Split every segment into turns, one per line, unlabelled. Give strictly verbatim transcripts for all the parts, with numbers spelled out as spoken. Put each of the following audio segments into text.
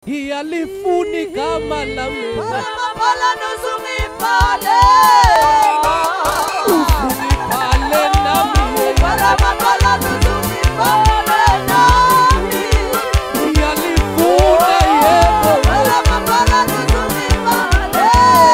Yalifuni kama lami
Mabhala nusungi pale
Usungi pale nami
Bhala mabhala nusungi pale nami
Yalifuna yebo
Bhala mabhala nusungi pale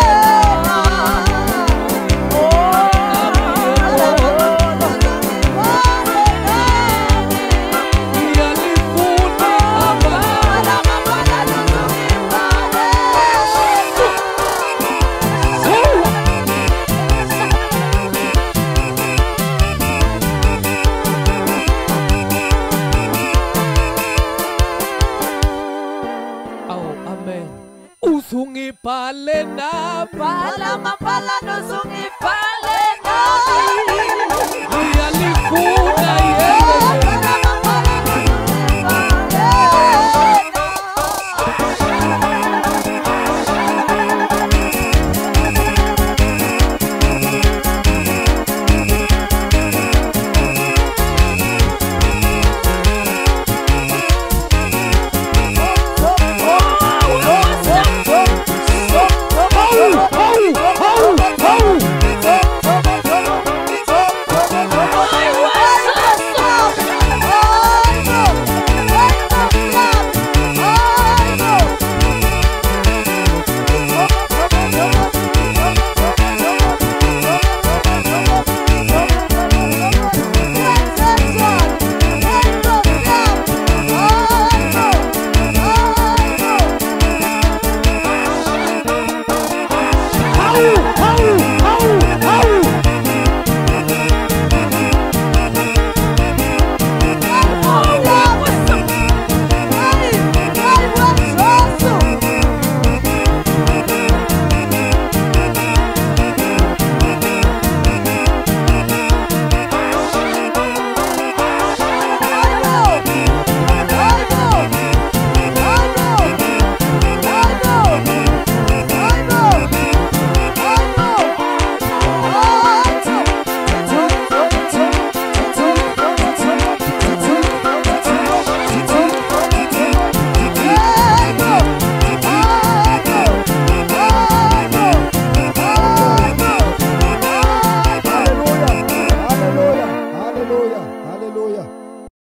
Usungi pale na
Bhala mabhala nusungi pale nami
Yalifuna yebo